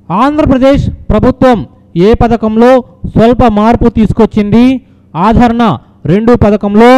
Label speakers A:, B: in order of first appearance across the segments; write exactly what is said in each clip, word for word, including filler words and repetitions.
A: ఆంధ్రప్రదేశ్ ప్రభుత్వం ఏ పథకంలో స్వల్ప మార్పు తీసుకొచ్చింది? ఆదరణ రెండు పథకంలో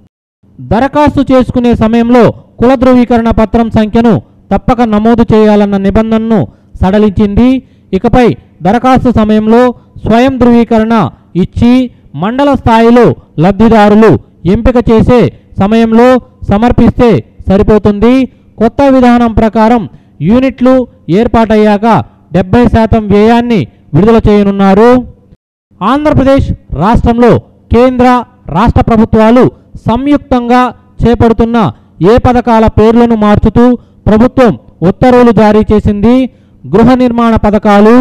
A: దరఖాస్తు చేసుకునే సమయంలో కుల ధృవీకరణ పత్రం సంఖ్యను తప్పక నమోదు చేయాలన్న నిబంధనను సడలించింది. ఇకపై దరఖాస్తు సమయంలో స్వయం ధృవీకరణ ఇచ్చి మండల స్థాయిలో లబ్ధిదారులు ఎంపిక చేసే సమయంలో సమర్పిస్తే సరిపోతుంది. కొత్త విధానం ప్రకారం యూనిట్లు ఏర్పాటయ్యాక డెబ్బై శాతం వ్యయాన్ని విడుదల చేయనున్నారు. ఆంధ్రప్రదేశ్ రాష్ట్రంలో కేంద్ర రాష్ట్ర ప్రభుత్వాలు సంయుక్తంగా చేపడుతున్న ఏ పథకాల పేర్లను మార్చుతూ ప్రభుత్వం ఉత్తర్వులు జారీ చేసింది? గృహ నిర్మాణ పథకాలు.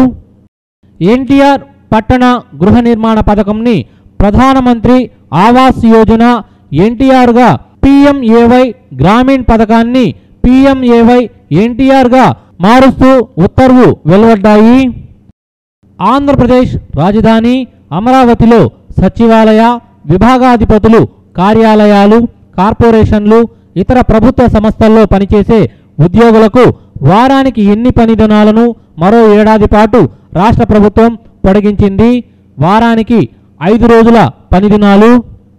A: ఎన్టీఆర్ పట్టణ గృహ నిర్మాణ పథకంని ప్రధానమంత్రి ఆవాస్ యోజన ఎన్టీఆర్గా పిఎంఏవై గ్రామీణ్ పథకాన్ని పిఎంఏవై ఎన్టీఆర్గా మారుస్తూ ఉత్తర్వు వెలువడ్డాయి. ఆంధ్రప్రదేశ్ రాజధాని అమరావతిలో సచివాలయ విభాగాధిపతులు కార్యాలయాలు కార్పొరేషన్లు ఇతర ప్రభుత్వ సంస్థల్లో పనిచేసే ఉద్యోగులకు వారానికి ఎన్ని పని దినాలను మరో ఏడాది పాటు రాష్ట్ర ప్రభుత్వం పొడిగించింది. వారానికి ఐదు రోజుల పని దినాలు.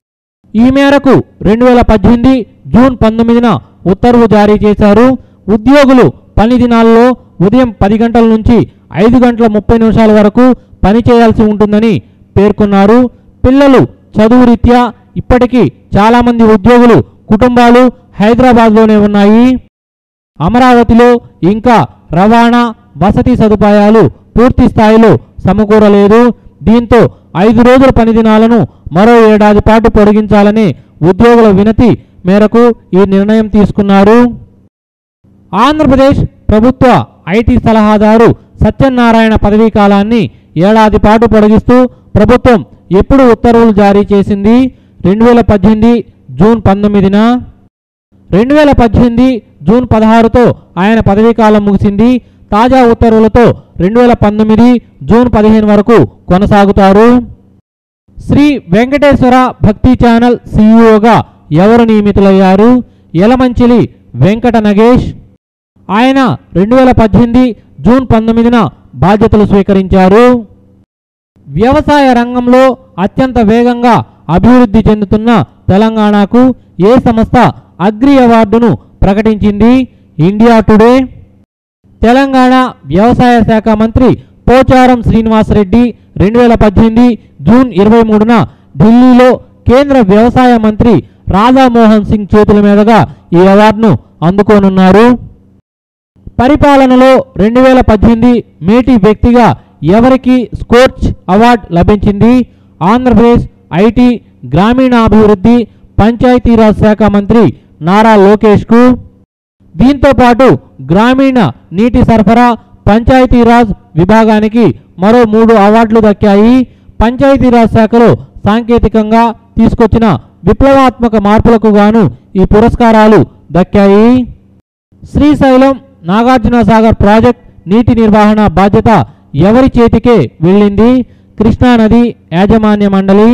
A: ఈ మేరకు రెండు వేల పద్దెనిమిది జూన్ పంతొమ్మిదిన ఉత్తర్వు జారీ చేశారు. ఉద్యోగులు పని దినాల్లో ఉదయం పది గంటల నుంచి ఐదు గంటల ముప్పై నిమిషాల వరకు పని చేయాల్సి ఉంటుందని పేర్కొన్నారు. పిల్లలు చదువు రీత్యా ఇప్పటికీ చాలామంది ఉద్యోగులు కుటుంబాలు హైదరాబాద్లోనే ఉన్నాయి. అమరావతిలో ఇంకా రవాణా వసతి సదుపాయాలు పూర్తి స్థాయిలో సమకూరలేదు. దీంతో ఐదు రోజుల పని దినాలను మరో ఏడాది పాటు పొడిగించాలని ఉద్యోగుల వినతి మేరకు ఈ నిర్ణయం తీసుకున్నారు. ఆంధ్రప్రదేశ్ ప్రభుత్వ ఐటీ సలహాదారు సత్యనారాయణ పదవీ కాలాన్ని ఏడాది పాటు పొడిగిస్తూ ప్రభుత్వం ఎప్పుడు ఉత్తర్వులు జారీ చేసింది? రెండు వేల పద్దెనిమిది జూన్ పంతొమ్మిదిన. రెండు వేల పద్దెనిమిది జూన్ పదహారుతో ఆయన పదవీ కాలం ముగిసింది. తాజా ఉత్తర్వులతో రెండు వేల పంతొమ్మిది జూన్ పదిహేను వరకు కొనసాగుతారు. శ్రీ వెంకటేశ్వర భక్తి ఛానల్ సీఈఓగా ఎవరు నియమితులయ్యారు? యలమంచిలి వెంకట నగేష్. ఆయన రెండు వేల పద్దెనిమిది జూన్ పంతొమ్మిదిన బాధ్యతలు స్వీకరించారు. వ్యవసాయ రంగంలో అత్యంత వేగంగా అభివృద్ధి చెందుతున్న తెలంగాణకు ఏ సంస్థ అగ్రి అవార్డును ప్రకటించింది? India today. తెలంగాణ వ్యవసాయ శాఖ మంత్రి పోచారం శ్రీనివాసరెడ్డి రెండు వేల పద్దెనిమిది జూన్ ఇరవై మూడున ఢిల్లీలో కేంద్ర వ్యవసాయ మంత్రి రాధామోహన్ సింగ్ చేతుల మీదుగా ఈ అవార్డును అందుకోనున్నారు. పరిపాలనలో రెండు వేల పద్దెనిమిది మేటి వ్యక్తిగా ఎవరికి స్కోర్చ్ అవార్డు లభించింది? ఆంధ్రప్రదేశ్ ఐటీ గ్రామీణాభివృద్ధి పంచాయతీరాజ్ శాఖ మంత్రి నారా లోకేష్కు. దీంతో పాటు గ్రామీణ నీటి సరఫరా పంచాయతీరాజ్ విభాగానికి మరో మూడు అవార్డులు దక్కాయి. పంచాయతీరాజ్ శాఖలో సాంకేతికంగా తీసుకొచ్చిన విప్లవాత్మక మార్పులకు గాను ఈ పురస్కారాలు దక్కాయి. శ్రీశైలం నాగార్జున సాగర్ ప్రాజెక్ట్ నీటి నిర్వహణ బాధ్యత ఎవరి చేతికే వెళ్ళింది? కృష్ణానది యాజమాన్య మండలి.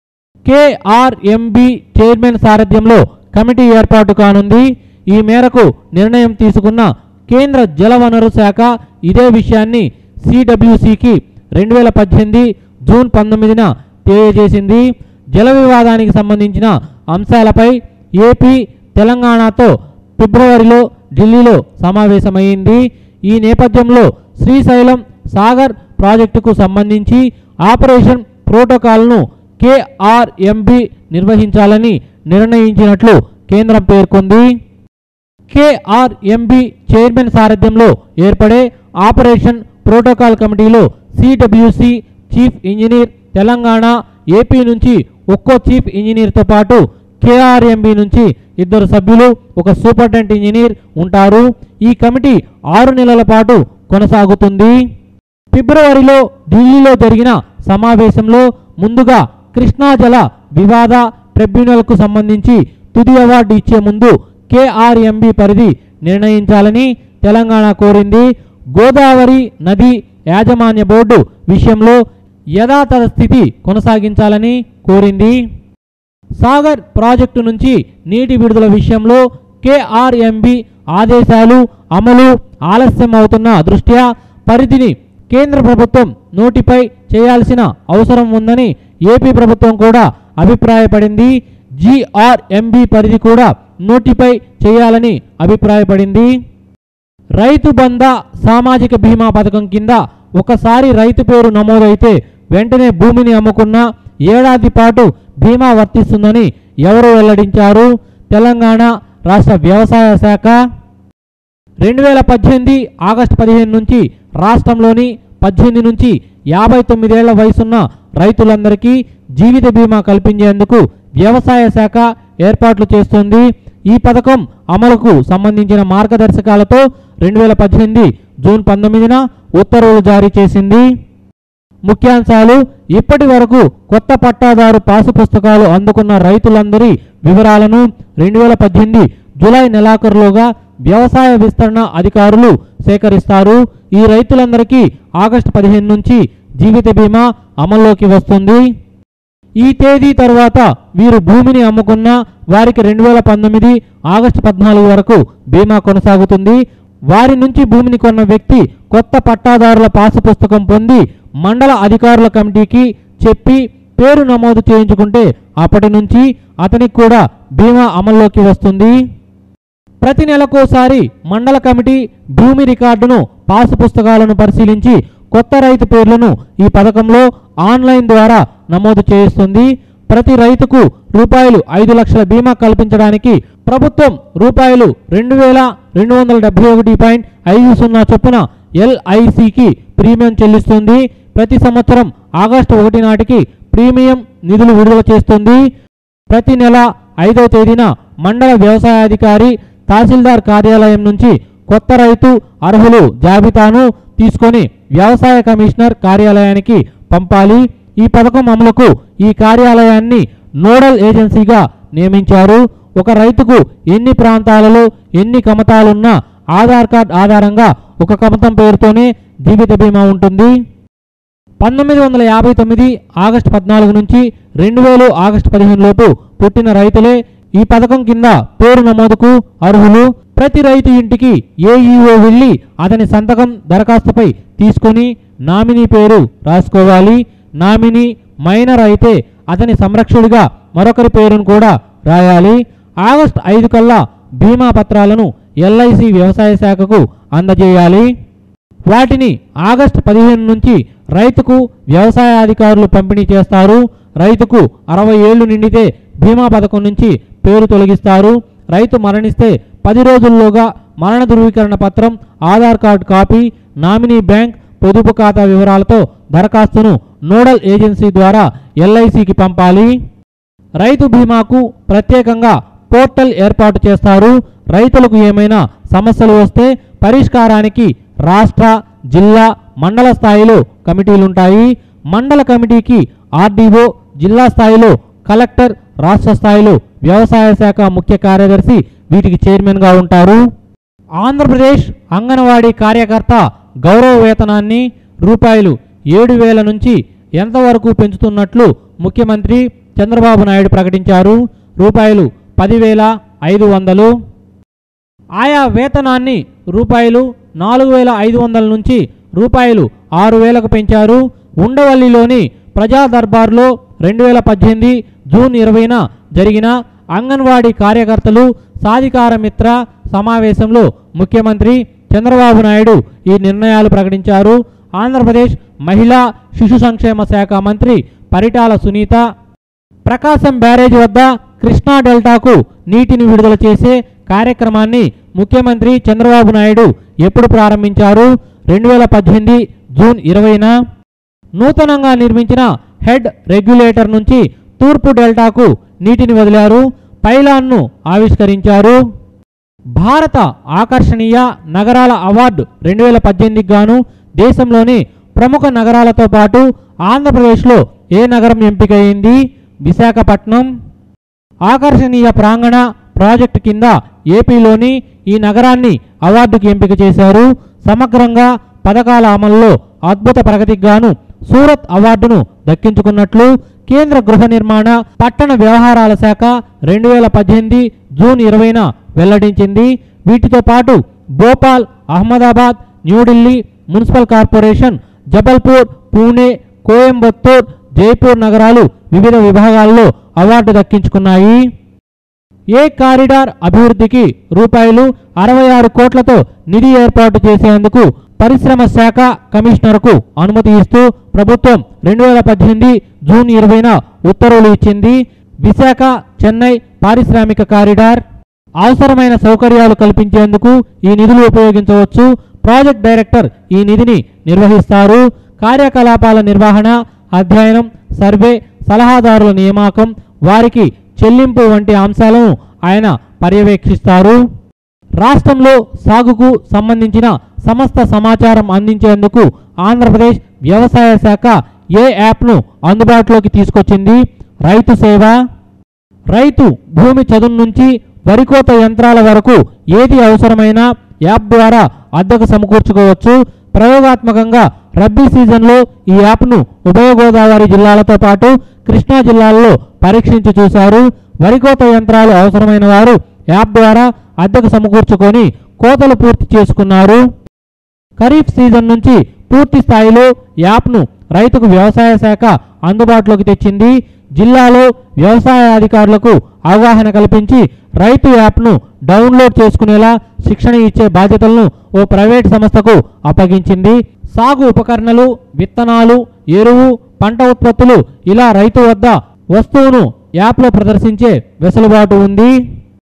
A: కేఆర్ఎంబి చైర్మన్ సారథ్యంలో కమిటీ ఏర్పాటు కానుంది. ఈ మేరకు నిర్ణయం తీసుకున్న కేంద్ర జలవనరు శాఖ ఇదే విషయాన్ని సిడబ్ల్యూసికి రెండు వేల పద్దెనిమిది జూన్ పంతొమ్మిదిన తెలియజేసింది. జల వివాదానికి సంబంధించిన అంశాలపై ఏపీ తెలంగాణతో ఫిబ్రవరిలో ఢిల్లీలో సమావేశమైంది. ఈ నేపథ్యంలో శ్రీశైలం సాగర్ ప్రాజెక్టుకు సంబంధించి ఆపరేషన్ ప్రోటోకాల్ను కేఆర్ఎంబి నిర్వహించాలని నిర్ణయించినట్లు కేంద్రం పేర్కొంది. కేఆర్ఎంబి చైర్మన్ సారథ్యంలో ఏర్పడే ఆపరేషన్ ప్రోటోకాల్ కమిటీలో CWC chief engineer Telangana AP నుంచి ఒక్కో చీఫ్ ఇంజనీర్తో పాటు కేఆర్ఎంబి నుంచి ఇద్దరు సభ్యులు ఒక సూపరింటెండెంట్ ఇంజనీర్ ఉంటారు. ఈ కమిటీ ఆరు నెలల పాటు కొనసాగుతుంది. ఫిబ్రవరిలో ఢిల్లీలో జరిగిన సమావేశంలో ముందుగా కృష్ణా జల వివాద ట్రిబ్యునల్కు సంబంధించి తుది అవార్డు ఇచ్చే ముందు కేఆర్ఎంబి పరిధి నిర్ణయించాలని తెలంగాణ కోరింది. గోదావరి నది యాజమాన్య బోర్డు విషయంలో యథాతథ స్థితి కొనసాగించాలని కోరింది. సాగర్ ప్రాజెక్టు నుంచి నీటి విడుదల విషయంలో కేఆర్ఎంబి ఆదేశాలు అమలు ఆలస్యం అవుతున్న దృష్ట్యా పరిధిని కేంద్ర ప్రభుత్వం నోటిఫై చేయాల్సిన అవసరం ఉందని ఏపీ ప్రభుత్వం కూడా అభిప్రాయపడింది. జిఆర్ఎంబి పరిధి కూడా నోటిఫై చేయాలని అభిప్రాయపడింది. రైతు బంధ సామాజిక బీమా పథకం కింద ఒకసారి రైతు పేరు నమోదైతే వెంటనే భూమిని అమ్ముకున్న ఏడాది పాటు బీమా వర్తిస్తుందని ఎవరు వెల్లడించారు? తెలంగాణ రాష్ట్ర వ్యవసాయ శాఖ. రెండు వేల పద్దెనిమిది ఆగస్టు పదిహేను నుంచి రాష్ట్రంలోని పద్దెనిమిది నుంచి యాభై తొమ్మిదేళ్ల వయసున్న రైతులందరికీ జీవిత బీమా కల్పించేందుకు వ్యవసాయ శాఖ ఏర్పాట్లు చేస్తుంది. ఈ పథకం అమలుకు సంబంధించిన మార్గదర్శకాలతో రెండు వేల పద్దెనిమిది జూన్ పంతొమ్మిదిన ఉత్తర్వులు జారీ చేసింది. ముఖ్యాంశాలు: ఇప్పటి వరకు కొత్త పట్టాదారు పాసు పుస్తకాలు అందుకున్న రైతులందరి వివరాలను రెండు వేల పద్దెనిమిది జూలై నెలాఖరులోగా వ్యవసాయ విస్తరణ అధికారులు సేకరిస్తారు. ఈ రైతులందరికీ ఆగస్టు పదిహేను నుంచి జీవిత బీమా అమల్లోకి వస్తుంది. ఈ తేదీ తర్వాత వీరు భూమిని అమ్ముకున్న వారికి రెండు వేల పంతొమ్మిది ఆగస్టు పద్నాలుగు వరకు బీమా కొనసాగుతుంది. వారి నుంచి భూమిని కొన్న వ్యక్తి కొత్త పట్టాదారుల పాసు పుస్తకం పొంది మండల అధికారుల కమిటీకి చెప్పి పేరు నమోదు చేయించుకుంటే అప్పటి నుంచి అతనికి కూడా బీమా అమల్లోకి వస్తుంది. ప్రతి నెలకోసారి మండల కమిటీ భూమి రికార్డును పాసు పుస్తకాలను పరిశీలించి కొత్త రైతు పేర్లను ఈ పథకంలో ఆన్లైన్ ద్వారా నమోదు చేయిస్తుంది. ప్రతి రైతుకు రూపాయలు ఐదు లక్షల బీమా కల్పించడానికి ప్రభుత్వం రూపాయలు రెండు వేల రెండు వందల డెబ్బై ఒకటి పాయింట్ ఐదు సున్నా చొప్పున ఎల్ఐసికి ప్రీమియం చెల్లిస్తుంది. ప్రతి సంవత్సరం ఆగస్టు ఒకటి నాటికి ప్రీమియం నిధులు విడుదల చేస్తుంది. ప్రతి నెల ఐదవ తేదీన మండల వ్యవసాయాధికారి తహసీల్దార్ కార్యాలయం నుంచి కొత్త రైతు అర్హులు జాబితాను తీసుకొని వ్యవసాయ కమిషనర్ కార్యాలయానికి పంపాలి. ఈ పథకం అమలుకు ఈ కార్యాలయాన్ని నోడల్ ఏజెన్సీగా నియమించారు. ఒక రైతుకు ఎన్ని ప్రాంతాలలో ఎన్ని కమతాలున్నా ఆధార్ కార్డ్ ఆధారంగా ఒక కమతం పేరుతోనే జీవిత బీమా ఉంటుంది. పంతొమ్మిది వందల యాభై తొమ్మిది ఆగస్టు పద్నాలుగు నుంచి రెండు వేలు ఆగస్టు పదిహేను లోపు పుట్టిన రైతులే ఈ పథకం కింద పేరు నమోదుకు అర్హులు. ప్రతి రైతు ఇంటికి ఏఈఓ వెళ్ళి అతని సంతకం దరఖాస్తుపై తీసుకొని నామినీ పేరు రాసుకోవాలి. నామినీ మైనర్ అయితే అతని సంరక్షకుడిగా మరొకరి పేరును కూడా రాయాలి. ఆగస్టు ఐదు కల్లా బీమా పత్రాలను ఎల్ఐసి వ్యవసాయ శాఖకు అందజేయాలి. వాటిని ఆగస్టు పదిహేను నుంచి రైతుకు వ్యవసాయ అధికారులు పంపిణీ చేస్తారు. రైతుకు అరవై ఏళ్లు నిండితే బీమా పథకం నుంచి పేరు తొలగిస్తారు. రైతు మరణిస్తే పది రోజుల్లోగా మరణ ధృవీకరణ పత్రం, Aadhaar card copy, nominee bank పొదుపు ఖాతా వివరాలతో దరఖాస్తును నోడల్ ఏజెన్సీ ద్వారా ఎల్ఐసికి పంపాలి. రైతు బీమాకు ప్రత్యేకంగా పోర్టల్ ఏర్పాటు చేస్తారు. రైతులకు ఏమైనా సమస్యలు వస్తే పరిష్కారానికి రాష్ట్ర, జిల్లా, మండల స్థాయిలో కమిటీలుంటాయి. మండల కమిటీకి ఆర్డీఓ, జిల్లా స్థాయిలో కలెక్టర్, రాష్ట్ర స్థాయిలో వ్యవసాయ శాఖ ముఖ్య కార్యదర్శి వీటికి చైర్మన్గా ఉంటారు. ఆంధ్రప్రదేశ్ అంగన్వాడీ కార్యకర్త గౌరవ వేతనాన్ని రూపాయలు ఏడు వేల నుంచి ఎంతవరకు పెంచుతున్నట్లు ముఖ్యమంత్రి చంద్రబాబు నాయుడు ప్రకటించారు. రూపాయలు పదివేల ఐదు వందలు. ఆయా వేతనాన్ని రూపాయలు నాలుగు వేల ఐదు వందల నుంచి రూపాయలు ఆరు వేలకు పెంచారు. ఉండవల్లిలోని ప్రజా దర్బార్లో రెండు వేల పద్దెనిమిది జూన్ ఇరవైన జరిగిన అంగన్వాడీ కార్యకర్తలు సాధికార మిత్ర సమావేశంలో ముఖ్యమంత్రి చంద్రబాబు నాయుడు ఈ నిర్ణయాలు ప్రకటించారు. ఆంధ్రప్రదేశ్ మహిళా శిశు సంక్షేమ శాఖ మంత్రి పరిటాల సునీత ప్రకాశం బ్యారేజ్ వద్ద కృష్ణా డెల్టాకు నీటిని విడుదల చేసే కార్యక్రమాన్ని ముఖ్యమంత్రి చంద్రబాబు నాయుడు ఎప్పుడు ప్రారంభించారు? రెండు వేల పద్దెనిమిది జూన్ ఇరవైన. నూతనంగా నిర్మించిన హెడ్ రెగ్యులేటర్ నుంచి తూర్పు డెల్టాకు నీటిని వదిలారు. పైలాన్ను ఆవిష్కరించారు. భారత ఆకర్షణీయ నగరాల అవార్డు రెండు వేల పద్దెనిమిదికి గాను దేశంలోని ప్రముఖ నగరాలతో పాటు ఆంధ్రప్రదేశ్లో ఏ నగరం ఎంపికయింది? విశాఖపట్నం. ఆకర్షణీయ ప్రాంగణ ప్రాజెక్టు కింద ఏపీలోని ఈ నగరాన్ని అవార్డుకి ఎంపిక చేశారు. సమగ్రంగా పథకాల అమలులో అద్భుత ప్రగతికి గాను సూరత్ అవార్డును దక్కించుకున్నట్లు కేంద్ర గృహ నిర్మాణ పట్టణ వ్యవహారాల శాఖ రెండు వేల పద్దెనిమిది జూన్ ఇరవైన వెల్లడించింది. వీటితో పాటు భోపాల్, అహ్మదాబాద్, న్యూఢిల్లీ మున్సిపల్ కార్పొరేషన్ జబల్పూర్, పూణే, కోయంబత్తూర్, జైపూర్ నగరాలు వివిధ విభాగాల్లో అవార్డు దక్కించుకున్నాయి. ఏ కారిడార్ అభివృద్ధికి రూపాయలు అరవై ఆరు కోట్లతో నిధి ఏర్పాటు చేసేందుకు పరిశ్రమ శాఖ కమిషనర్కు అనుమతి ఇస్తూ ప్రభుత్వం రెండు వేల పద్దెనిమిది జూన్ ఇరవైన ఉత్తర్వులు ఇచ్చింది. విశాఖ చెన్నై పారిశ్రామిక కారిడార్ అవసరమైన సౌకర్యాలు కల్పించేందుకు ఈ నిధులు ఉపయోగించవచ్చు. ప్రాజెక్ట్ డైరెక్టర్ ఈ నిధిని నిర్వహిస్తారు. కార్యకలాపాల నిర్వహణ, అధ్యయనం, సర్వే, సలహాదారుల నియామకం, వారికి చెల్లింపు వంటి అంశాలను ఆయన పర్యవేక్షిస్తారు. రాష్ట్రంలో సాగుకు సంబంధించిన సమస్త సమాచారం అందించేందుకు ఆంధ్రప్రదేశ్ వ్యవసాయ శాఖ ఏ యాప్ను అందుబాటులోకి తీసుకొచ్చింది. రైతు సేవ. రైతు భూమి చదును నుంచి వరికోత యంత్రాల వరకు ఏది అవసరమైనా యాప్ ద్వారా అద్దెకు సమకూర్చుకోవచ్చు. ప్రయోగాత్మకంగా రబ్బీ సీజన్లో ఈ యాప్ను ఉభయ గోదావరి జిల్లాలతో పాటు కృష్ణా జిల్లాల్లో పరీక్షించి చూశారు. వరికోత యంత్రాలు అవసరమైన వారు యాప్ ద్వారా అద్దెకు సమకూర్చుకొని కోతలు పూర్తి చేసుకున్నారు. ఖరీఫ్ సీజన్ నుంచి పూర్తి స్థాయిలో యాప్ను రైతుకు వ్యవసాయ శాఖ అందుబాటులోకి తెచ్చింది. జిల్లాలో వ్యవసాయ అధికారులకు అవగాహన కల్పించి రైతు యాప్ను డౌన్లోడ్ చేసుకునేలా శిక్షణ ఇచ్చే బాధ్యతలను ఓ ప్రైవేట్ సంస్థకు అప్పగించింది. సాగు ఉపకరణలు, విత్తనాలు, ఎరువు, పంట ఉత్పత్తులు ఇలా రైతు వద్ద వస్తువును యాప్లో ప్రదర్శించే వెసులుబాటు ఉంది.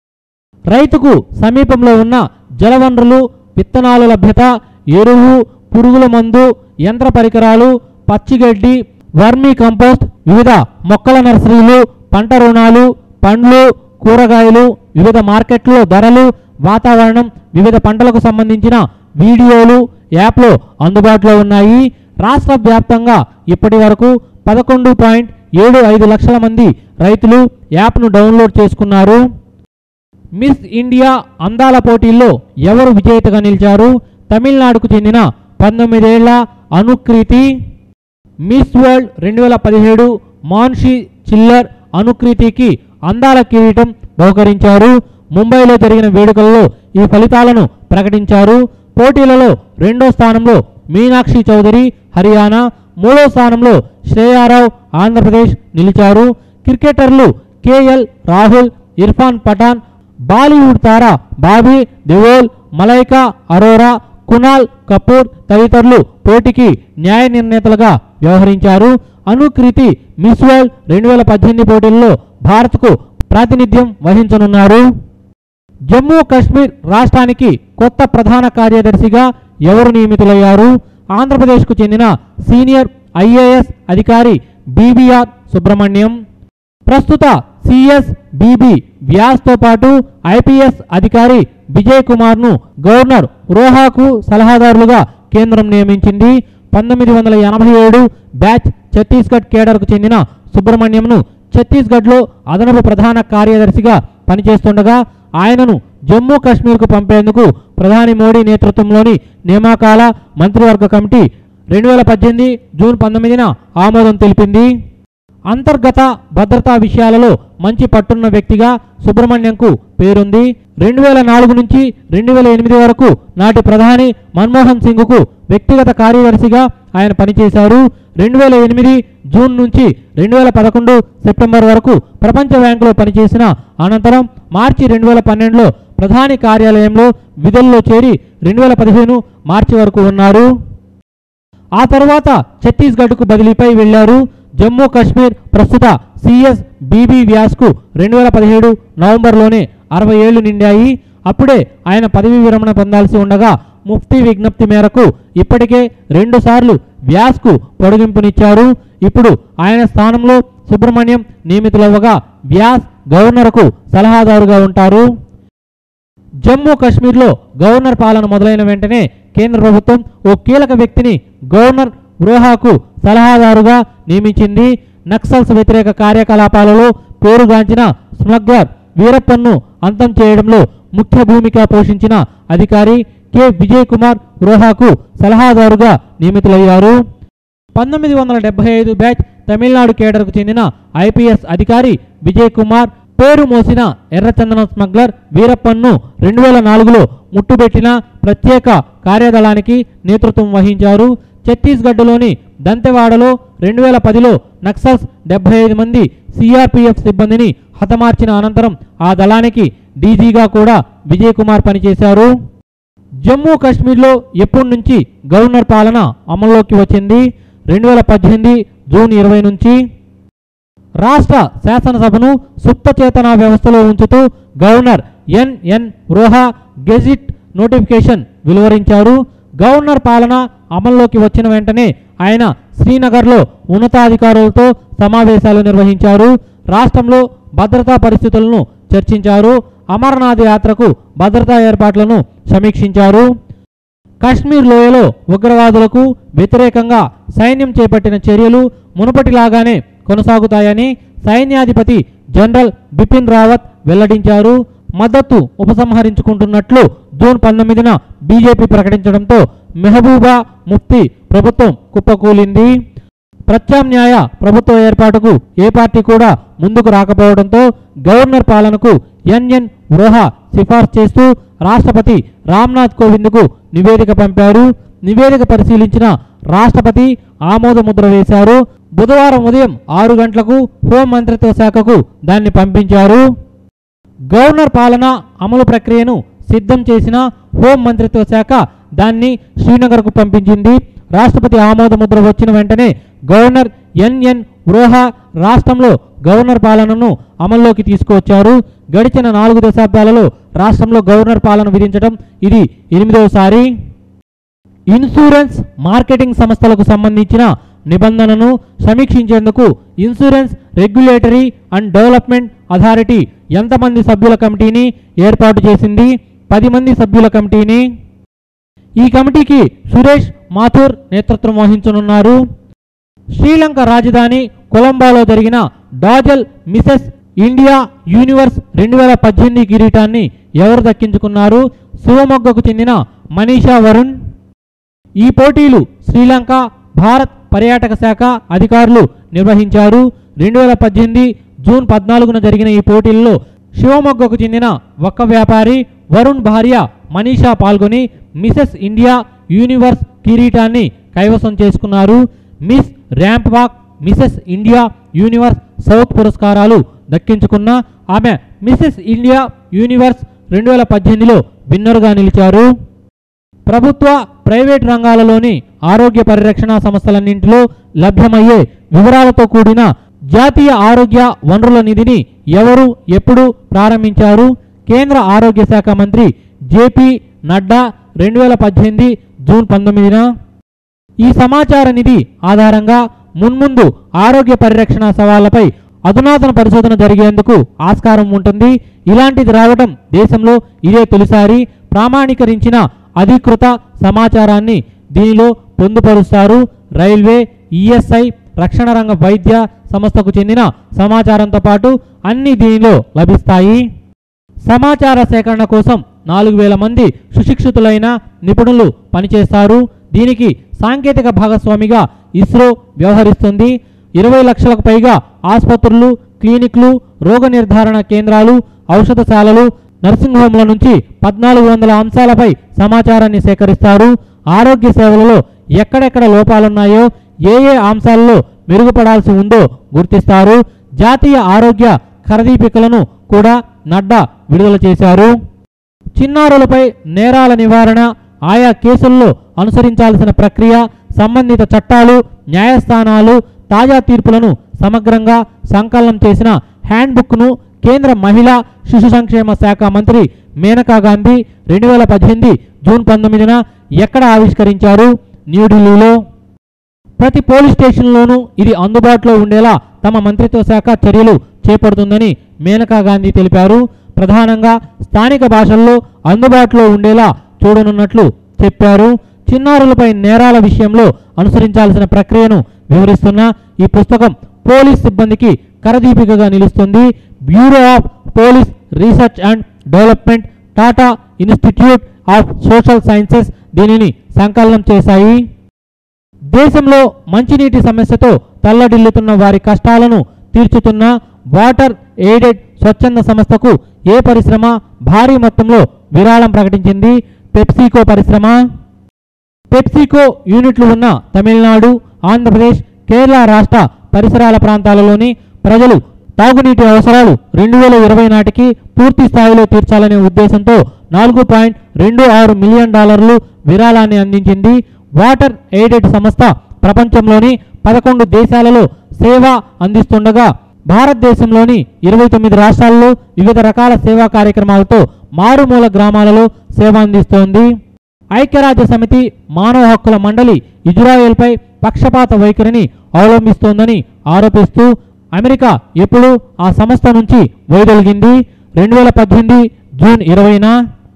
A: రైతుకు సమీపంలో ఉన్న జలవనరులు, విత్తనాల లభ్యత, ఎరువు, పురుగుల మందు, యంత్ర పరికరాలు, పచ్చిగడ్డి, వర్మీ కంపోస్ట్, వివిధ మొక్కల నర్సరీలు, పంట రుణాలు, పండ్లు, కూరగాయలు, వివిధ మార్కెట్లో ధరలు, వాతావరణం, వివిధ పంటలకు సంబంధించిన వీడియోలు యాప్లో అందుబాటులో ఉన్నాయి. రాష్ట్ర వ్యాప్తంగా ఇప్పటి వరకు పదకొండు పాయింట్ ఏడు ఐదు లక్షల మంది రైతులు యాప్ను డౌన్లోడ్ చేసుకున్నారు. మిస్ ఇండియా అందాల పోటీల్లో ఎవరు విజేతగా నిలిచారు? తమిళనాడుకు చెందిన పంతొమ్మిదేళ్ల అనుక్రీతి. మిస్ వరల్డ్ రెండు వేల పదిహేడు మాన్షి చిల్లర్ అనుక్రీతికి అందాల కిరీటం బహుకరించారు. ముంబైలో జరిగిన వేడుకల్లో ఈ ఫలితాలను ప్రకటించారు. పోటీలలో రెండో స్థానంలో మీనాక్షి చౌదరి హర్యానా, మూడో స్థానంలో శ్రేయారావు ఆంధ్రప్రదేశ్ నిలిచారు. క్రికెటర్లు కేఎల్ రాహుల్, ఇర్ఫాన్ పఠాన్, బాలీవుడ్ తార బాబీ దేఓల్, మలైకా అరోరా, కునాల్ కపూర్ తదితరులు పోటీకి న్యాయ నిర్ణేతలుగా వ్యవహరించారు. అనుక్రీతి మిస్ వరల్డ్ రెండు వేల పద్దెనిమిది పోటీల్లో భారత్కు ప్రాతినిధ్యం వహించనున్నారు. జమ్మూ కాశ్మీర్ రాష్ట్రానికి కొత్త ప్రధాన కార్యదర్శిగా ఎవరు నియమితులయ్యారు? ఆంధ్రప్రదేశ్కు చెందిన సీనియర్ ఐఏఎస్ అధికారి బీబీఆర్ సుబ్రహ్మణ్యం. ప్రస్తుత సిఎస్ బీబీ వ్యాస్తో పాటు ఐపీఎస్ అధికారి విజయ్ కుమార్ను గవర్నర్ రోహాకు సలహాదారులుగా కేంద్రం నియమించింది. పంతొమ్మిది వందల ఎనభై ఏడు బ్యాచ్ ఛత్తీస్గఢ్ కేడర్కు చెందిన సుబ్రహ్మణ్యంను ఛత్తీస్గఢ్లో అదనపు ప్రధాన కార్యదర్శిగా పనిచేస్తుండగా ఆయనను జమ్మూ కాశ్మీర్కు పంపేందుకు ప్రధాని మోడీ నేతృత్వంలోని నియామకాల మంత్రివర్గ కమిటీ రెండు వేల పద్దెనిమిది జూన్ పంతొమ్మిదిన ఆమోదం తెలిపింది. అంతర్గత భద్రతా విషయాలలో మంచి పట్టున్న వ్యక్తిగా సుబ్రహ్మణ్యంకు పేరుంది. రెండు వేల నాలుగు నుంచి రెండు వేల ఎనిమిది వరకు నాటి ప్రధాని మన్మోహన్ సింగ్కు వ్యక్తిగత కార్యదర్శిగా ఆయన పనిచేశారు. రెండు వేల ఎనిమిది జూన్ నుంచి రెండు వేల పదకొండు సెప్టెంబర్ వరకు ప్రపంచ బ్యాంకులో పనిచేసిన అనంతరం మార్చి రెండు వేల పన్నెండులో ప్రధాని కార్యాలయంలో విధుల్లో చేరి రెండు వేల పదిహేను మార్చి వరకు ఉన్నారు. ఆ తర్వాత ఛత్తీస్గఢ్కు బదిలీపై వెళ్లారు. జమ్మూ కాశ్మీర్ ప్రస్తుత సిఎస్ బీబీ వ్యాస్కు రెండు వేల పదిహేడు నవంబర్లోనే అరవై ఏళ్లు నిండాయి. అప్పుడే ఆయన పదవీ విరమణ పొందాల్సి ఉండగా ముఫ్తీ విజ్ఞప్తి మేరకు ఇప్పటికే రెండు సార్లు వ్యాస్కు పొడిగింపునిచ్చారు. ఇప్పుడు ఆయన స్థానంలో సుబ్రహ్మణ్యం నియమితులవ్వగా వ్యాస్ గవర్నర్కు సలహాదారుగా ఉంటారు. జమ్మూ కాశ్మీర్లో గవర్నర్ పాలన మొదలైన వెంటనే కేంద్ర ప్రభుత్వం ఓ కీలక వ్యక్తిని గవర్నర్ రోహాకు సలహాదారుగా నియమించింది. నక్సల్స్ వ్యతిరేక కార్యకలాపాలలో పేరుగాంచిన స్మగ్లర్ వీరప్పన్ను అంతం చేయడంలో ముఖ్య భూమిక పోషించిన అధికారి కె విజయ్ కుమార్ రోహాకు సలహాదారుగా నియమితులయ్యారు. పంతొమ్మిది వందల డెబ్బై ఐదు బ్యాచ్ తమిళనాడు కేడర్కు చెందిన ఐపీఎస్ అధికారి విజయ్ కుమార్ పేరు మోసిన ఎర్రచందనం స్మగ్లర్ వీరప్పన్ను రెండు వేల నాలుగులో ముట్టుబెట్టిన ప్రత్యేక కార్యదళానికి నేతృత్వం వహించారు. ఛత్తీస్గఢ్లోని దంతెవాడలో రెండు వేల పదిలో నక్సల్స్ డెబ్బై ఐదు మంది సిఆర్పిఎఫ్ సిబ్బందిని హతమార్చిన అనంతరం ఆ దళానికి డీజీగా కూడా విజయ్ కుమార్ పనిచేశారు. జమ్మూ కాశ్మీర్లో ఎప్పటి నుంచి గవర్నర్ పాలన అమల్లోకి వచ్చింది? రెండు వేల పద్దెనిమిది జూన్ ఇరవై నుంచి. రాష్ట్ర శాసనసభను సుప్త చేతన వ్యవస్థలో ఉంచుతూ governor NN Vohra gazette notification వెలువరించారు. గవర్నర్ పాలన అమల్లోకి వచ్చిన వెంటనే ఆయన శ్రీనగర్లో ఉన్నతాధికారులతో సమావేశాలు నిర్వహించారు. రాష్ట్రంలో భద్రతా పరిస్థితులను చర్చించారు. అమర్నాథ్ యాత్రకు భద్రతా ఏర్పాట్లను సమీక్షించారు. కాశ్మీర్ లోయలో ఉగ్రవాదులకు వ్యతిరేకంగా సైన్యం చేపట్టిన చర్యలు మునుపటిలాగానే కొనసాగుతాయని సైన్యాధిపతి జనరల్ బిపిన్ రావత్ వెల్లడించారు. మద్దతు ఉపసంహరించుకుంటున్నట్లు జూన్ పంతొమ్మిదిన బీజేపీ ప్రకటించడంతో మెహబూబా ముఫ్తీ ప్రభుత్వం కుప్పకూలింది. ప్రత్యామ్నాయ ప్రభుత్వ ఏర్పాటుకు ఏ పార్టీ కూడా ముందుకు రాకపోవడంతో గవర్నర్ పాలనకు ఎన్ఎన్ వోహ్రా సిఫార్సు చేస్తూ రాష్ట్రపతి రామ్నాథ్ కోవింద్కు నివేదిక పంపారు. నివేదిక పరిశీలించిన రాష్ట్రపతి ఆమోద ముద్ర వేశారు. బుధవారం ఉదయం ఆరు గంటలకు హోం మంత్రిత్వ శాఖకు దాన్ని పంపించారు. గవర్నర్ పాలన అమలు ప్రక్రియను సిద్ధం చేసిన హోం మంత్రిత్వ శాఖ దాన్ని శ్రీనగర్కు పంపించింది. రాష్ట్రపతి ఆమోద ముద్ర వచ్చిన వెంటనే గవర్నర్ ఎన్ఎన్ వోహ్రా రాష్ట్రంలో గవర్నర్ పాలనను అమల్లోకి తీసుకువచ్చారు. గడిచిన నాలుగు దశాబ్దాలలో రాష్ట్రంలో గవర్నర్ పాలన విధించడం ఇది ఎనిమిదవసారి. ఇన్సూరెన్స్ మార్కెటింగ్ సంస్థలకు సంబంధించిన నిబంధనను సమీక్షించేందుకు insurance regulatory and development authority ఎంతమంది సభ్యుల కమిటీని ఏర్పాటు చేసింది? పది మంది సభ్యుల కమిటీని. ఈ కమిటీకి సురేష్ మాథూర్ నేతృత్వం వహించనున్నారు. శ్రీలంక రాజధాని కొలంబోలో జరిగిన డాజల్ మిసెస్ ఇండియా యూనివర్స్ రెండు వేల పద్దెనిమిది కిరీటాన్ని ఎవరు దక్కించుకున్నారు? శివమొగ్గకు చెందిన మనీషా వరుణ్. ఈ పోటీలు శ్రీలంక భారత్ పర్యాటక శాఖ అధికారులు నిర్వహించారు. రెండు వేల పద్దెనిమిది జూన్ పద్నాలుగున జరిగిన ఈ పోటీల్లో శివమొగ్గకు చెందిన ఒక్క వ్యాపారి వరుణ్ భార్య మనీషా పాల్గొని మిసెస్ ఇండియా యూనివర్స్ కిరీటాన్ని కైవసం చేసుకున్నారు. Miss ramp walk, Mrs India Universe South పురస్కారాలు దక్కించుకున్న ఆమె మిసెస్ ఇండియా యూనివర్స్ రెండు వేల పద్దెనిమిదిలో విన్నర్గా నిలిచారు. ప్రభుత్వ ప్రైవేట్ రంగాలలోని ఆరోగ్య పరిరక్షణ సంస్థలన్నింటిలో లభ్యమయ్యే వివరాలతో కూడిన జాతీయ ఆరోగ్య వనరుల నిధిని ఎవరు ఎప్పుడు ప్రారంభించారు? కేంద్ర ఆరోగ్య శాఖ మంత్రి జేపీ నడ్డా రెండు వేల పద్దెనిమిది జూన్ పంతొమ్మిదిన. ఈ సమాచార నిధి ఆధారంగా మున్ముందు ఆరోగ్య పరిరక్షణ సవాళ్లపై అధునాతన పరిశోధన జరిగేందుకు ఆస్కారం ఉంటుంది. ఇలాంటిది రావడం దేశంలో ఇదే తొలిసారి. ప్రామాణీకరించిన అధికృత సమాచారాన్ని దీనిలో పొందుపరుస్తారు. రైల్వే, ఈఎస్ఐ, రక్షణ రంగ వైద్య సంస్థకు చెందిన సమాచారంతో పాటు అన్ని దీనిలో లభిస్తాయి. సమాచార సేకరణ కోసం నాలుగు వేల మంది సుశిక్షితులైన నిపుణులు పనిచేస్తారు. దీనికి సాంకేతిక భాగస్వామిగా ఇస్రో వ్యవహరిస్తుంది. ఇరవై లక్షలకు పైగా ఆసుపత్రులు, క్లినిక్లు, రోగ నిర్ధారణ కేంద్రాలు, ఔషధశాలలు, నర్సింగ్ హోంల నుంచి పద్నాలుగు వందల అంశాలపై సమాచారాన్ని సేకరిస్తారు. ఆరోగ్య సేవలలో ఎక్కడెక్కడ లోపాలున్నాయో, ఏ ఏ అంశాలలో మెరుగుపడాల్సి ఉందో గుర్తిస్తారు. జాతీయ ఆరోగ్య ఖరదీపికలను కూడా నడ్డా విడుదల చేశారు. చిన్నారులపై నేరాల నివారణ, ఆయా కేసుల్లో అనుసరించాల్సిన ప్రక్రియ, సంబంధిత చట్టాలు, న్యాయస్థానాలు, తాజా తీర్పులను సమగ్రంగా సంకలనం చేసిన హ్యాండ్బుక్ను కేంద్ర మహిళా శిశు సంక్షేమ శాఖ మంత్రి మేనకా గాంధీ రెండు వేల పద్దెనిమిది జూన్ పంతొమ్మిదిన ఎక్కడ ఆవిష్కరించారు? న్యూఢిల్లీలో. ప్రతి పోలీస్ స్టేషన్లోనూ ఇది అందుబాటులో ఉండేలా తమ మంత్రిత్వ శాఖ చర్యలు చేపడుతుందని మేనకా గాంధీ తెలిపారు. ప్రధానంగా స్థానిక భాషల్లో అందుబాటులో ఉండేలా చూడనున్నట్లు చెప్పారు. చిన్నారులపై నేరాల విషయంలో అనుసరించాల్సిన ప్రక్రియను వివరిస్తున్న ఈ పుస్తకం పోలీస్ సిబ్బందికి కరదీపికగా నిలుస్తుంది. Bureau of Police Research and Development, Tata Institute of Social Sciences దీనిని సంకలనం చేశాయి. దేశంలో మంచినీటి సమస్యతో తల్లడిల్లుతున్న వారి కష్టాలను తీర్చుతున్న వాటర్ ఎయిడెడ్ స్వచ్ఛంద సంస్థకు ఏ పరిశ్రమ భారీ మొత్తంలో విరాళం ప్రకటించింది? పెప్సికో పరిశ్రమ. పెప్సికో యూనిట్లు ఉన్న తమిళనాడు, ఆంధ్రప్రదేశ్, కేరళ రాష్ట్ర పరిసరాల ప్రాంతాలలోని ప్రజలు తాగునీటి అవసరాలు రెండు వేల ఇరవై నాటికి పూర్తి స్థాయిలో తీర్చాలనే ఉద్దేశంతో నాలుగు పాయింట్ రెండు ఆరు మిలియన్ డాలర్లు విరాళాన్ని అందించింది. వాటర్ ఎయిడెడ్ సంస్థ ప్రపంచంలోని పదకొండు దేశాలలో సేవ అందిస్తుండగా భారతదేశంలోని ఇరవై తొమ్మిది రాష్ట్రాల్లో వివిధ రకాల సేవా కార్యక్రమాలతో మారుమూల గ్రామాలలో సేవ అందిస్తోంది. ఐక్యరాజ్య సమితి మానవ హక్కుల మండలి ఇజ్రాయెల్పై పక్షపాత వైఖరిని అవలంబిస్తోందని ఆరోపిస్తూ అమెరికా ఎప్పుడు ఆ సంస్థ నుంచి వైదొలిగింది. రెండు వేల పద్దెనిమిది జూన్ ఇరవైన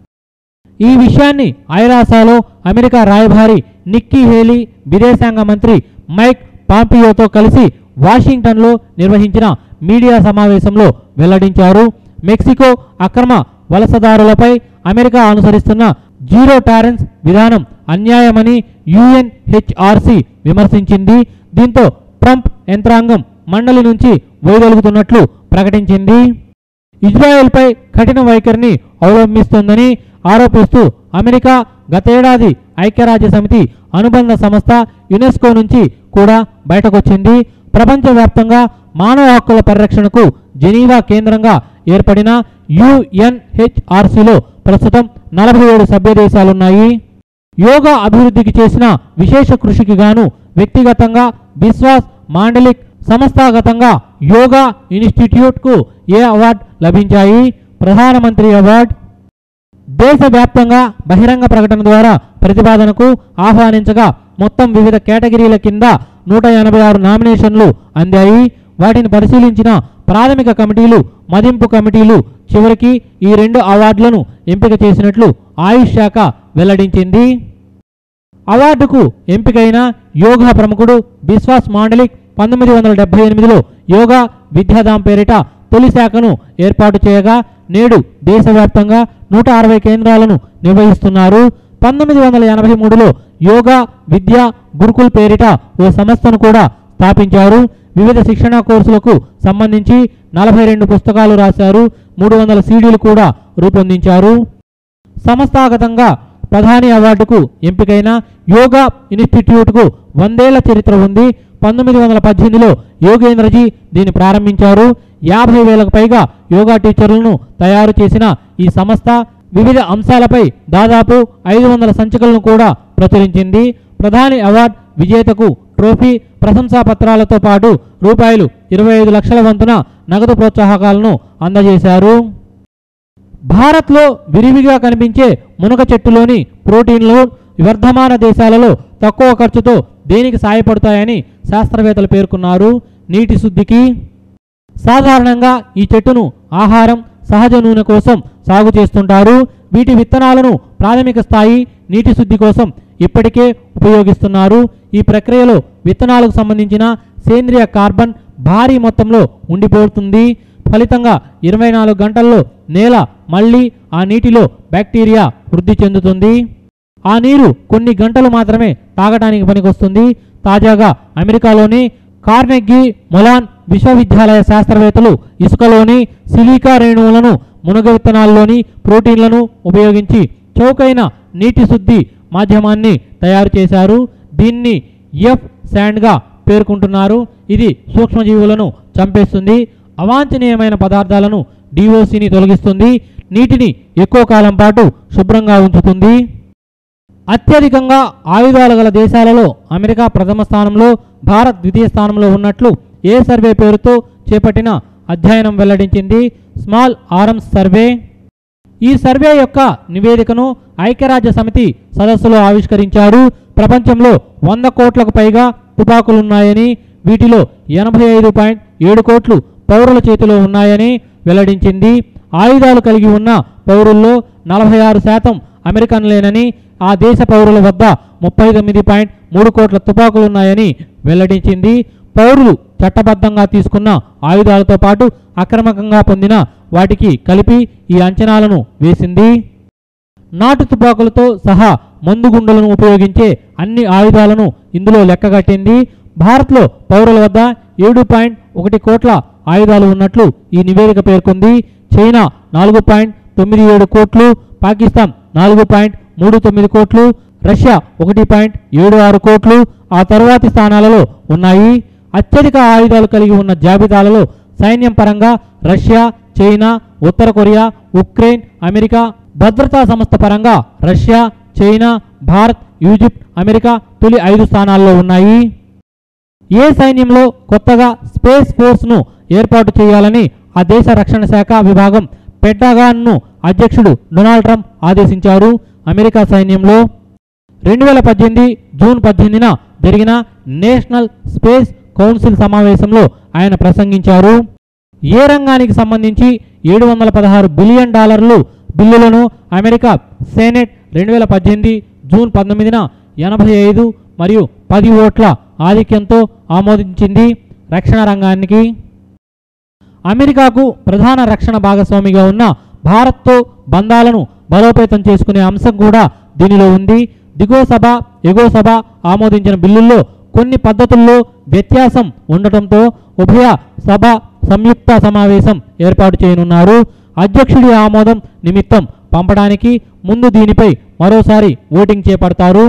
A: ఈ విషయాన్ని ఐరాసాలో అమెరికా రాయబారి నిక్కీ హేలీ విదేశాంగ మంత్రి మైక్ పాంపియోతో కలిసి వాషింగ్టన్లో నిర్వహించిన మీడియా సమావేశంలో వెల్లడించారు. మెక్సికో అక్రమ వలసదారులపై అమెరికా అనుసరిస్తున్న జీరో టాలరెన్స్ విధానం అన్యాయమని యుఎన్హెచ్ఆర్సి విమర్శించింది. దీంతో ట్రంప్ యంత్రాంగం మండలి నుంచి వైదొలుగుతున్నట్లు ప్రకటించింది. ఇజ్రాయెల్పై కఠిన వైఖరిని అవలంబిస్తోందని ఆరోపిస్తూ అమెరికా గతేడాది ఐక్యరాజ్య సమితి అనుబంధ సంస్థ యునెస్కో నుంచి కూడా బయటకొచ్చింది. ప్రపంచవ్యాప్తంగా మానవ హక్కుల పరిరక్షణకు జెనీవా కేంద్రంగా ఏర్పడిన యుఎన్హెచ్ఆర్సిలో ప్రస్తుతం నలభై ఏడు సభ్య దేశాలున్నాయి. యోగా అభివృద్ధికి చేసిన విశేష కృషికి గాను వ్యక్తిగతంగా బిశ్వాస్ మాండలిక్, సంస్థాగతంగా యోగా ఇన్స్టిట్యూట్కు ఏ అవార్డు లభించాయి. ప్రధానమంత్రి అవార్డు దేశవ్యాప్తంగా బహిరంగ ప్రకటన ద్వారా ప్రతిపాదనకు ఆహ్వానించగా మొత్తం వివిధ కేటగిరీల కింద నూట ఎనభై ఆరు నామినేషన్లు అందాయి. వాటిని పరిశీలించిన ప్రాథమిక కమిటీలు, మదింపు కమిటీలు చివరికి ఈ రెండు అవార్డులను ఎంపిక చేసినట్లు ఆయుష్ శాఖ వెల్లడించింది. అవార్డుకు ఎంపికైన యోగా ప్రముఖుడు బిశ్వాస్ మాండలిక్ పంతొమ్మిది వందల డెబ్బై ఎనిమిదిలో యోగా విద్యాధామ్ పేరిట తొలి శాఖను ఏర్పాటు చేయగా నేడు దేశవ్యాప్తంగా నూట అరవై కేంద్రాలను నిర్వహిస్తున్నారు. పంతొమ్మిది వందల ఎనభై మూడులో యోగా విద్యా గురుకుల్ పేరిట ఓ సంస్థను కూడా స్థాపించారు. వివిధ శిక్షణా కోర్సులకు సంబంధించి నలభై రెండు పుస్తకాలు రాశారు. మూడు వందల సీడీలు కూడా రూపొందించారు. సంస్థాగతంగా ప్రధాని అవార్డుకు ఎంపికైన యోగా ఇన్స్టిట్యూట్కు వందేళ్ల చరిత్ర ఉంది. పంతొమ్మిది వందల పద్దెనిమిదిలో యోగేంద్రజీ దీన్ని ప్రారంభించారు. యాభై వేలకు పైగా యోగా టీచర్లను తయారు చేసిన ఈ సంస్థ వివిధ అంశాలపై దాదాపు ఐదు వందల సంచికలను కూడా ప్రచురించింది. ప్రధాని అవార్డు విజేతకు ట్రోఫీ, ప్రశంసా పత్రాలతో పాటు రూపాయలు ఇరవై ఐదు లక్షల వంతున నగదు ప్రోత్సాహకాలను అందజేశారు. భారత్లో విరివిగా కనిపించే మునగ చెట్టులోని ప్రోటీన్లు వర్ధమాన దేశాలలో తక్కువ ఖర్చుతో దేనికి సాయపడతాయని శాస్త్రవేత్తలు పేర్కొన్నారు. నీటి శుద్ధికి సాధారణంగా ఈ చెట్టును ఆహారం, సహజ నూనె కోసం సాగు చేస్తుంటారు. వీటి విత్తనాలను ప్రాథమిక స్థాయి నీటి శుద్ధి కోసం ఇప్పటికే ఉపయోగిస్తున్నారు. ఈ ప్రక్రియలో విత్తనాలకు సంబంధించిన సేంద్రియ కార్బన్ భారీ మొత్తంలో ఉండిపోతుంది. ఫలితంగా ఇరవై నాలుగు గంటల్లో నేల మళ్ళీ ఆ నీటిలో బ్యాక్టీరియా వృద్ధి చెందుతుంది. ఆ నీరు కొన్ని గంటలు మాత్రమే తాగడానికి పనికొస్తుంది. తాజాగా అమెరికాలోని కార్నెగీ మొలాన్ విశ్వవిద్యాలయ శాస్త్రవేత్తలు ఇసుకలోని సిలికా రేణువులను మునగ విత్తనాల్లోని ప్రోటీన్లను ఉపయోగించి చౌకైన నీటి శుద్ధి మాధ్యమాన్ని తయారు చేశారు. దీన్ని ఎఫ్ శాండ్గా పేర్కొంటున్నారు. ఇది సూక్ష్మజీవులను చంపేస్తుంది, అవాంఛనీయమైన పదార్థాలను డిఓసిని తొలగిస్తుంది, నీటిని ఎక్కువ కాలం పాటు శుభ్రంగా ఉంచుతుంది. అత్యధికంగా ఆయుధాలు గల దేశాలలో అమెరికా ప్రథమ స్థానంలో, భారత్ ద్వితీయ స్థానంలో ఉన్నట్లు ఏ సర్వే పేరుతో చేపట్టిన అధ్యయనం వెల్లడించింది. Small arms survey. ఈ సర్వే యొక్క నివేదికను ఐక్యరాజ్య సమితి సదస్సులో ఆవిష్కరించారు. ప్రపంచంలో వంద కోట్లకు పైగా తుపాకులున్నాయని, వీటిలో ఎనభై ఐదు పాయింట్ ఏడు కోట్లు పౌరుల చేతిలో ఉన్నాయని వెల్లడించింది. ఆయుధాలు కలిగి ఉన్న పౌరుల్లో నలభై ఆరు శాతం అమెరికన్లేనని, ఆ దేశ పౌరుల వద్ద ముప్పై తొమ్మిది పాయింట్ మూడు కోట్ల తుపాకులున్నాయని వెల్లడించింది. పౌరులు చట్టబద్ధంగా తీసుకున్న ఆయుధాలతో పాటు అక్రమంగా పొందిన వాటికి కలిపి ఈ అంచనాలను వేసింది. నాటు తుపాకులతో సహా మందుగుండులను ఉపయోగించే అన్ని ఆయుధాలను ఇందులో లెక్కగట్టింది. భారత్లో పౌరుల వద్ద ఏడు పాయింట్ ఒకటి కోట్ల ఆయుధాలు ఉన్నట్లు ఈ నివేదిక పేర్కొంది. చైనా నాలుగు పాయింట్ తొమ్మిది ఏడు కోట్లు, పాకిస్తాన్ నాలుగు పాయింట్ మూడు తొమ్మిది కోట్లు, రష్యా ఒకటి పాయింట్ ఏడు ఆరు కోట్లు ఆ తరువాతి స్థానాలలో ఉన్నాయి. అత్యధిక ఆయుధాలు కలిగి ఉన్న జాబితాలలో సైన్యం పరంగా రష్యా, చైనా, ఉత్తర కొరియా, ఉక్రెయిన్, అమెరికా, భద్రతా సంస్థ పరంగా Russia, China, Bharat, Egypt, America తొలి ఐదు స్థానాల్లో ఉన్నాయి. ఏ సైన్యంలో కొత్తగా స్పేస్ ఫోర్స్ను ఏర్పాటు చేయాలని ఆ దేశ రక్షణ శాఖ విభాగం పెంటగాన్ను అధ్యక్షుడు డొనాల్డ్ ట్రంప్ ఆదేశించారు. అమెరికా సైన్యంలో రెండు వేల పద్దెనిమిది జూన్ పద్దెనిమిదిన జరిగిన నేషనల్ స్పేస్ కౌన్సిల్ సమావేశంలో ఆయన ప్రసంగించారు. ఏ రంగానికి సంబంధించి ఏడు వందల పదహారు బిలియన్ డాలర్లు బిల్లులను అమెరికా సెనెట్ రెండు వేల పద్దెనిమిది జూన్ పంతొమ్మిదిన ఎనభై ఐదు మరియు పది ఓట్ల ఆధిక్యంతో ఆమోదించింది. రక్షణ రంగానికి అమెరికాకు ప్రధాన రక్షణ భాగస్వామిగా ఉన్న భారత్తో బంధాలను బలోపేతం చేసుకునే అంశం కూడా దీనిలో ఉంది. దిగువ సభ, ఎగువ సభ ఆమోదించిన బిల్లుల్లో కొన్ని పద్ధతుల్లో వ్యత్యాసం ఉండటంతో ఉభయ సభ సంయుక్త సమావేశం ఏర్పాటు చేయనున్నారు. అధ్యక్షుడి ఆమోదం నిమిత్తం పంపడానికి ముందు దీనిపై మరోసారి ఓటింగ్ చేపడతారు.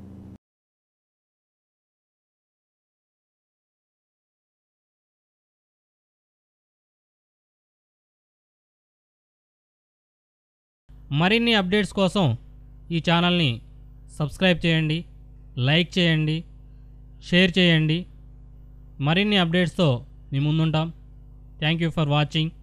A: మరిన్ని అప్డేట్స్ కోసం ఈ ఛానల్ని సబ్స్క్రైబ్ చేయండి, లైక్ చేయండి, షేర్ చేయండి. మరిన్ని అప్డేట్స్తో మీ ముందుంటాం. Thank you for watching.